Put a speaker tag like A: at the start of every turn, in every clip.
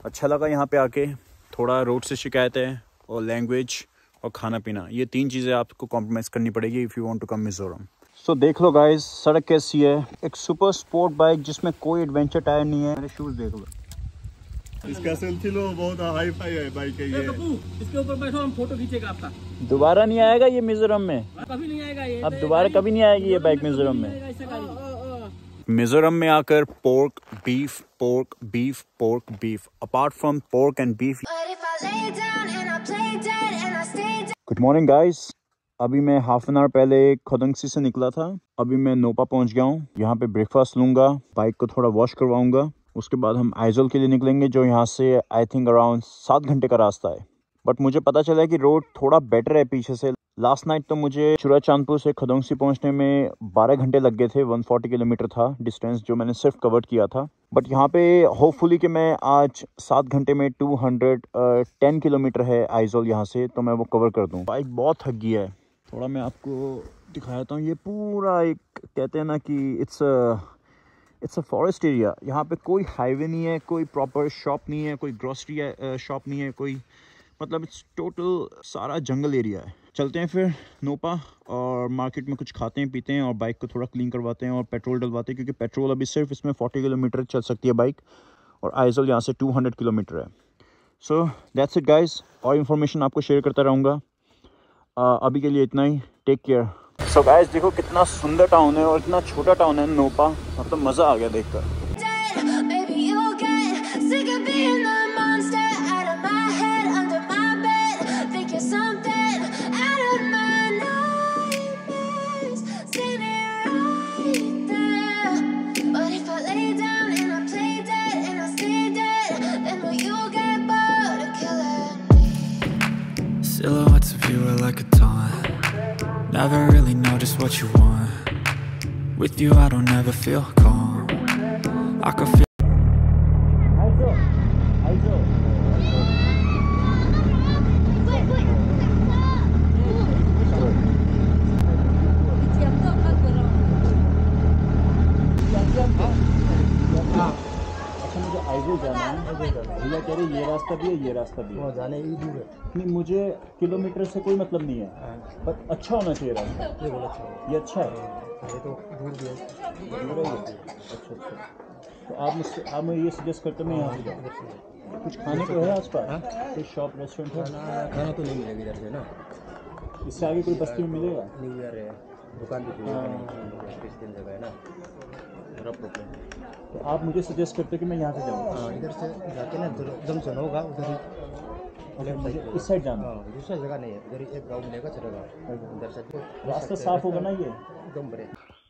A: अच्छा लगा यहाँ पे आके। थोड़ा रोड से शिकायत है और लैंग्वेज और खाना पीना, ये 3 चीज़ें आपको कॉम्प्रोमाइज़ करनी पड़ेगी if you want to come Mizoram. So देख लो गाइस, सड़क कैसी है। एक सुपर स्पोर्ट बाइक जिसमें कोई एडवेंचर टायर नहीं है। मेरे शूज़ देख लो।
B: इसका सेल्फी लो, बहुत हाई फाई है बाइक है ये।
C: इसके ऊपर बैठो, हम फोटो खींचेगा आपका।
A: दोबारा नहीं आएगा ये मिज़ोरम में,
C: कभी नहीं आएगा ये।
A: अब दोबारा कभी नहीं आएगी ये बाइक मिज़ोरम में। मिज़ोरम में आकर pork beef, pork beef, pork beef. Apart from pork and beef. Good morning guys, अभी मैं हाफ एन आवर पहले खोदंगसी से निकला था। अभी मैं नोपा पहुंच गया हूँ। यहाँ पे ब्रेकफास्ट लूँगा, बाइक को थोड़ा वॉश करवाऊँगा। उसके बाद हम आइजोल के लिए निकलेंगे, जो यहाँ से आई थिंक अराउंड 7 घंटे का रास्ता है। बट मुझे पता चला है कि रोड थोड़ा बेटर है पीछे से। लास्ट नाइट तो मुझे चुराचांदपुर से खोदंगसी पहुँचने में 12 घंटे लग गए थे। 140 किलोमीटर था डिस्टेंस जो मैंने सिर्फ कवर किया था। बट यहाँ पे होपफुली कि मैं आज 7 घंटे में 210 किलोमीटर है आइजोल यहाँ से, तो मैं वो कवर कर दूँ। बाइक बहुत थक गई है। थोड़ा मैं आपको दिखाता हूँ। ये पूरा एक कहते हैं ना कि इट्स अ फॉरेस्ट एरिया। यहाँ पे कोई हाईवे नहीं है, कोई प्रॉपर शॉप नहीं है, कोई ग्रोसरी शॉप नहीं है, कोई मतलब इट्स टोटल सारा जंगल एरिया है। चलते हैं फिर नोपा और मार्केट में कुछ खाते हैं पीते हैं और बाइक को थोड़ा क्लीन करवाते हैं और पेट्रोल डलवाते हैं, क्योंकि पेट्रोल अभी सिर्फ इसमें 40 किलोमीटर चल सकती है बाइक, और आइजोल यहाँ से 200 किलोमीटर है। सो दैट्स इट गाइज, और इन्फॉर्मेशन आपको शेयर करता रहूँगा। अभी के लिए इतना ही। Take care. सो गाइस, देखो कितना सुंदर टाउन है और इतना छोटा टाउन है नोपा, मतलब मज़ा आ गया देखकर।
D: Silhouettes of you are like a taunt. Never really know just what you want. With you I don't ever feel calm. I can feel
A: Aizawl जाना है। भैया कह रहे ये रास्ता भी है, ये रास्ता भी है।
E: जाने ही दूर है।
A: नहीं, मुझे किलोमीटर से कोई मतलब नहीं है, पर अच्छा होना चाहिए रास्ता।
E: ये बहुत अच्छा है।
A: ये अच्छा है,
E: ये तो दूर भी है।
A: दूर है ये। अच्छा। तो आप मुझे ये सजेस्ट करते मैं यहाँ से जाऊँ। कुछ खाने को है आसपास? कोई शॉप रेस्टोरेंट है?
E: खाना तो नहीं मिलेगा इधर से ना।
A: इससे आगे कोई बस्ती में मिलेगा?
E: न्यू ईयर है, दुकान भी क्रिश्चियन जगह है ना, बड़ा प्रॉब्लम है।
A: तो आप मुझे सजेस्ट करते कि मैं यहाँ से जाऊँ?
E: हाँ, इधर से जाके ना जंक्शन होगा उधर ही।
A: मुझे इस साइड जाना?
E: हाँ, दूसरा जगह नहीं है, इधर एक गाँव मिलेगा चलेगा। उधर से
A: रास्ता साफ होगा ना ये?
E: एकदम बड़े।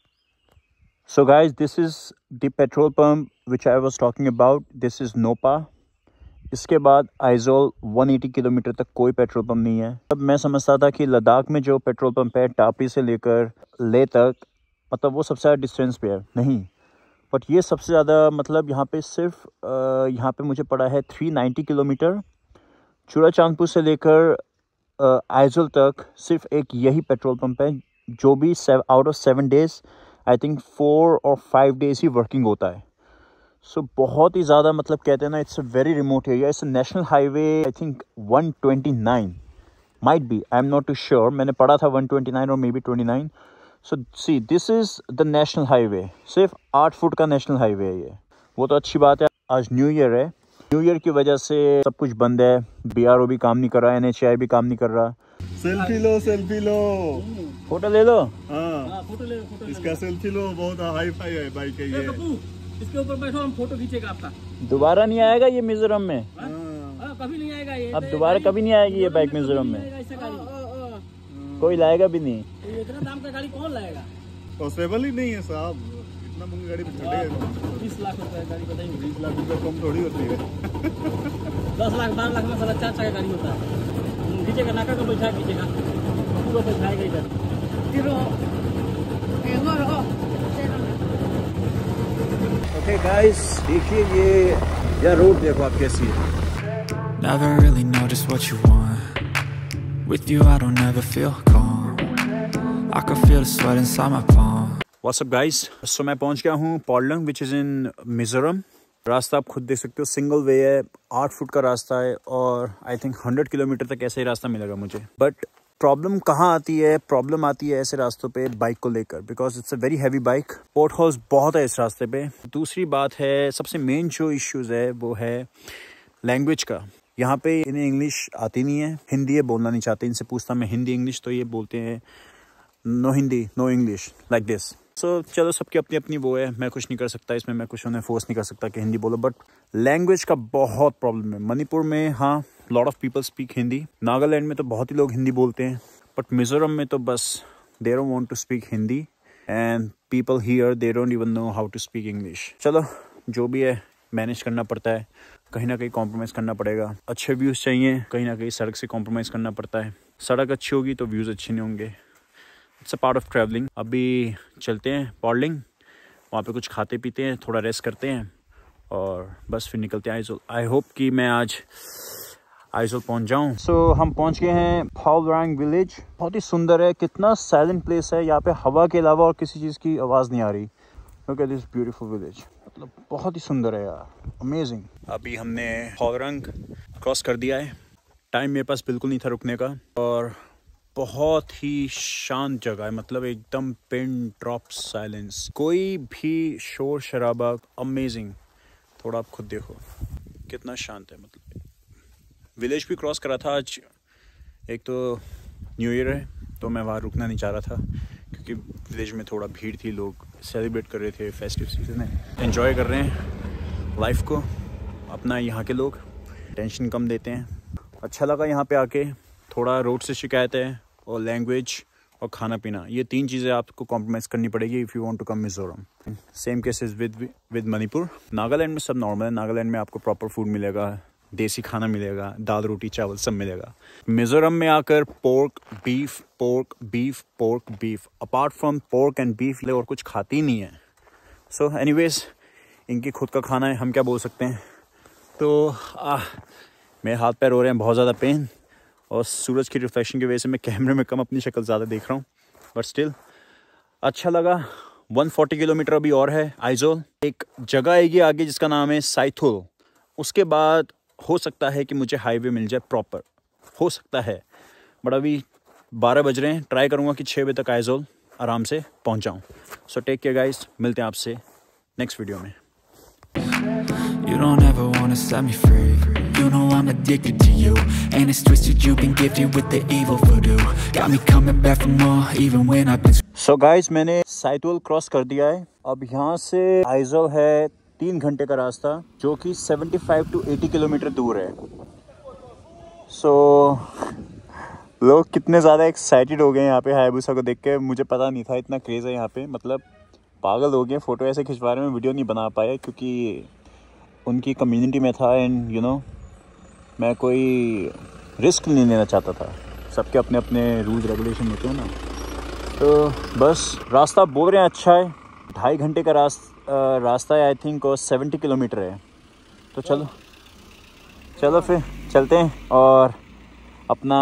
A: So guys, this is the petrol pump which I was talking about. This is Nopa. इसके बाद आइजोल 180 किलोमीटर तक कोई पेट्रोल पंप नहीं है। तब मैं समझता था कि लद्दाख में जो पेट्रोल पंप है टापी से लेकर ले तक, मतलब वो सबसे ज़्यादा डिस्टेंस पे है। नहीं, बट ये सबसे ज़्यादा मतलब यहाँ पे सिर्फ यहाँ पे मुझे पड़ा है 390 किलोमीटर। चुराचांदपुर से लेकर आइजोल तक सिर्फ एक यही पेट्रोल पंप है, जो भी out of 7 days I think 4 और 5 डेज़ ही वर्किंग होता है। सो बहुत ही ज़्यादा मतलब कहते हैं ना, it's a very remote area. It's a national highway I think 129 might be, I am not too sure. मैंने पढ़ा था 129 और maybe 29। So see, this is the national highway. सिर्फ 8 फुट का नेशनल हाईवे है ये। वो तो अच्छी बात है। आज न्यू ईयर है, न्यू ईयर की वजह से सब कुछ बंद है। BRO भी काम नहीं कर रहा, NHAI भी काम नहीं कर रहा।
B: सेल्फी लो, सेल्फी लो,
A: फोटो ले लो।
B: हाँ,
C: फोटो ले लो।
B: इसका सेल्फी लो, बहुत हाई फाई है बाइक है ये।
C: इसके ऊपर बैठो, हम फोटो खींचेगा आपका।
A: दोबारा नहीं आएगा ये मिजोरम में,
C: कभी नहीं आएगा ये।
A: अब दोबारा कभी नहीं आएगी ये बाइक मिजोरम में। कोई लाएगा भी नहीं।
C: इतना दाम का गाड़ी कौन लाएगा?
B: पॉसिबल ही नहीं है साहब, इतना महंगी गाड़ी चलेगा।
C: 20 लाख रुपए गाड़ी बताइए।
B: 20 लाख रुपये कम थोड़ी होती है।
C: 10 लाख 12 लाख में साला 4 चक्का गाड़ी होता है। खींचेगा, नाका को बैठा खींचेगा, पूरा बैठाएगा इधर।
A: ओके गाइस, देखिए ये रोड देखो आप कैसी है।
D: never really know just what you want. With you I don't ever feel calm. I can feel the sweat inside my palm.
A: What's up guys? So मैं पहुंच गया हूँ पॉलंग, which is in मिजोरम। रास्ता आप खुद देख सकते हो, सिंगल वे है, 8 फुट का रास्ता है और आई थिंक 100 किलोमीटर तक ऐसे ही रास्ता मिलेगा मुझे। बट प्रॉब्लम कहाँ आती है? प्रॉब्लम आती है ऐसे रास्तों पे बाइक को लेकर, because it's a very heavy bike. Potholes बहुत है इस रास्ते पे। दूसरी बात है, सबसे मेन जो इश्यूज है वो है लैंग्वेज का। यहाँ पे इन्हें इंग्लिश आती नहीं है, हिंदी ये बोलना नहीं चाहते। इनसे पूछता मैं हिंदी इंग्लिश, तो ये बोलते हैं no Hindi no English like this. So चलो, सबकी अपनी अपनी वो है, मैं कुछ नहीं कर सकता इसमें, मैं कुछ उन्हें फोर्स नहीं कर सकता कि हिंदी बोलो। बट लैंग्वेज का बहुत प्रॉब्लम है। मणिपुर में हाँ, lot of people speak Hindi. Nagaland में तो बहुत ही लोग हिंदी बोलते हैं, बट मिजोरम में तो बस they don't want to speak Hindi and people here they don't even know how to speak English. चलो जो भी है मैनेज करना पड़ता है, कहीं ना कहीं कॉम्प्रोमाइज़ करना पड़ेगा। अच्छे व्यूज़ चाहिए, कहीं ना कहीं सड़क से कॉम्प्रोमाइज़ करना पड़ता है। सड़क अच्छी होगी तो व्यूज़ अच्छे नहीं होंगे। It's a part of travelling. अभी चलते हैं पॉर्लिंग, वहाँ पे कुछ खाते पीते हैं, थोड़ा रेस्ट करते हैं और बस फिर निकलते हैं आइजोल। आई होप कि मैं आज आइजोल पहुँच जाऊँ। सो हम पहुँच गए हैं फॉलरैंग विलेज। बहुत ही सुंदर है, कितना साइलेंट प्लेस है। यहाँ पे हवा के अलावा और किसी चीज़ की आवाज़ नहीं आ रही। Look at this beautiful village, मतलब बहुत ही सुंदर है यार, अमेजिंग। अभी हमने फॉलरैंग क्रॉस कर दिया है। टाइम मेरे पास बिल्कुल नहीं था रुकने का और बहुत ही शांत जगह है, मतलब एकदम पिन ड्रॉप साइलेंस, कोई भी शोर शराबा। अमेजिंग। थोड़ा आप खुद देखो कितना शांत है। मतलब विलेज भी क्रॉस करा था आज। एक तो न्यू ईयर है तो मैं वहाँ रुकना नहीं चाह रहा था, क्योंकि विलेज में थोड़ा भीड़ थी, लोग सेलिब्रेट कर रहे थे, फेस्टिव सीजन है, एंजॉय कर रहे हैं लाइफ को। अपना यहाँ के लोग टेंशन कम देते हैं। अच्छा लगा यहाँ पे आके। थोड़ा रोड से शिकायत है और लैंग्वेज और खाना पीना, ये 3 चीज़ें आपको कॉम्प्रोमाइज़ करनी पड़ेगी if you want to come Mizoram. Same cases with Manipur. Nagaland में सब नॉर्मल है। नागालैंड में आपको प्रॉपर फूड मिलेगा, देसी खाना मिलेगा, दाल रोटी चावल सब मिलेगा। मिजोरम में आकर pork beef pork beef pork beef, apart from pork and beef और कुछ खाती नहीं है। सो एनीवेज, इनकी खुद का खाना है, हम क्या बोल सकते हैं। तो मेरे हाथ पैर हो रहे हैं बहुत ज़्यादा पेन, और सूरज की रिफ्लेक्शन की वजह से मैं कैमरे में कम अपनी शक्ल ज़्यादा देख रहा हूँ, बट स्टिल अच्छा लगा। 140 किलोमीटर अभी और है आइजोल। एक जगह आएगी आगे जिसका नाम है साइथुल। उसके बाद हो सकता है कि मुझे हाईवे मिल जाए प्रॉपर, हो सकता है। बट अभी 12 बज रहे हैं, ट्राई करूँगा कि 6 बजे तक आइजोल आराम से पहुँच जाऊँ। सो टेक केयर गाइस, मिलते हैं आपसे नेक्स्ट वीडियो में।
D: You don't ever wanna set me free. You know I'm addicted to you, and it's twisted, you've been gifted with the evil voodoo. Got me coming back for more, even when I've been.
A: So guys, मैंने साइटुल cross कर दिया है। अब यहाँ से आइजोल है 3 घंटे का रास्ता, जो कि 75 to 80 किलोमीटर दूर है। So लोग कितने ज़्यादा एक्साइटेड हो गए यहाँ पे हायाबुसा को देख के। मुझे पता नहीं था इतना क्रेज़ है यहाँ पे, मतलब पागल हो गए। फ़ोटो ऐसे खिंचवा रहे हैं, वीडियो नहीं बना पाया क्योंकि उनकी कम्युनिटी में था एंड यू नो मैं कोई रिस्क नहीं लेना चाहता था। सबके अपने अपने रूल्स रेगुलेशन होते हैं ना। तो बस रास्ता बोल रहे हैं अच्छा है, 2.5 घंटे का रास्ता है आई थिंक, और 70 किलोमीटर है। तो चलो फिर चलते हैं और अपना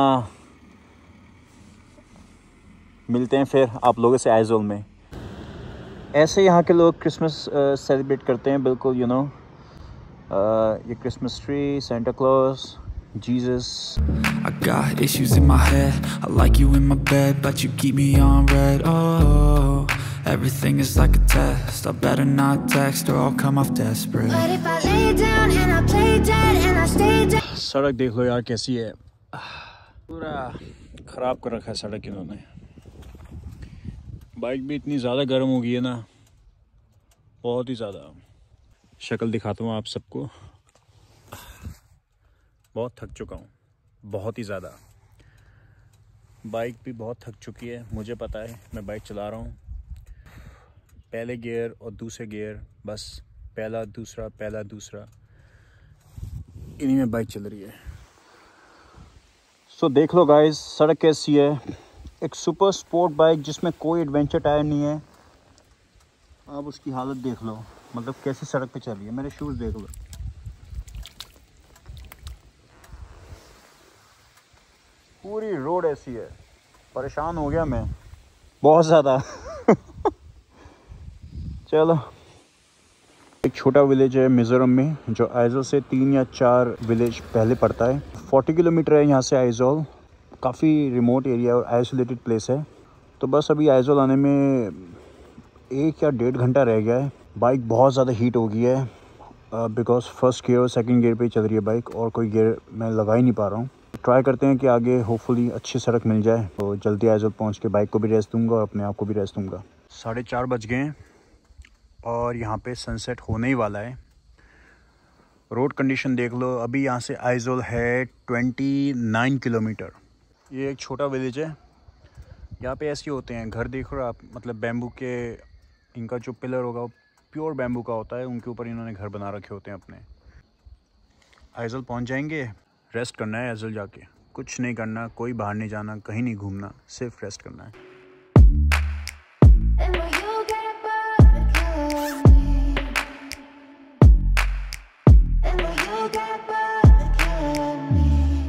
A: मिलते हैं फिर आप लोगों से आइजोल में। ऐसे यहाँ के लोग क्रिसमस सेलिब्रेट करते हैं बिल्कुल, यू नो ये Christmas tree, Santa Claus, Jesus.
D: I got issues in my head. I like you in my bed, but you keep me on red. Oh, everything is like a test. I better not text or I'll come off desperate.
F: But if I lay down and I play dead and I stay dead.
A: सड़क देख लो यार कैसी है, पूरा ख़राब कर रखा है सड़क इन्होंने। बाइक भी इतनी ज़्यादा गर्म हो गई है ना, बहुत ही ज़्यादा। शक्ल दिखाता हूँ आप सबको, बहुत थक चुका हूँ, बहुत ही ज़्यादा। बाइक भी बहुत थक चुकी है, मुझे पता है। मैं बाइक चला रहा हूँ, पहले गियर और दूसरे गियर, बस पहला दूसरा पहला दूसरा, इन्हीं में बाइक चल रही है। सो देख लो गाइस सड़क कैसी है। एक सुपर स्पोर्ट बाइक जिसमें कोई एडवेंचर टायर नहीं है, आप उसकी हालत देख लो, मतलब कैसी सड़क पे चल रही है। मेरे शूज़ देख लो, पूरी रोड ऐसी है। परेशान हो गया मैं बहुत ज़्यादा। चलो एक छोटा विलेज है मिज़ोरम में जो आइजोल से 3 या 4 विलेज पहले पड़ता है। 40 किलोमीटर है यहाँ से आइजोल। काफ़ी रिमोट एरिया और आइसोलेटेड प्लेस है। तो बस अभी आइजोल आने में 1 या 1.5 घंटा रह गया है। बाइक बहुत ज़्यादा हीट हो गई है बिकॉज फर्स्ट गियर और सेकंड गियर पे ही चल रही है बाइक, और कोई गियर मैं लगा ही नहीं पा रहा हूँ। ट्राई करते हैं कि आगे होपफुली अच्छी सड़क मिल जाए तो जल्दी आइजोल पहुँच के बाइक को भी रेस्ट दूँगा और अपने आप को भी रेस्ट दूँगा। 4:30 बज गए हैं और यहाँ पे सनसेट होने ही वाला है। रोड कंडीशन देख लो। अभी यहाँ से आइजोल है 29 किलोमीटर। ये एक छोटा विलेज है। यहाँ पे ऐसे होते हैं घर, देख रहे हो आप, मतलब बैम्बू के, इनका जो पिलर होगा वो प्योर बैम्बू का होता है, उनके ऊपर इन्होंने घर बना रखे होते हैं अपने। आइजोल पहुँच जाएंगे, रेस्ट करना है आइजोल जाके, कुछ नहीं करना, कोई बाहर नहीं जाना, कहीं नहीं घूमना, सिर्फ रेस्ट करना है।
F: And when you get bored of killing me, and when you get bored of killing me,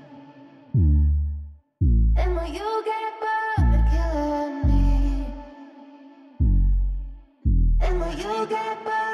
F: and when you get bored of killing me, and when you get bored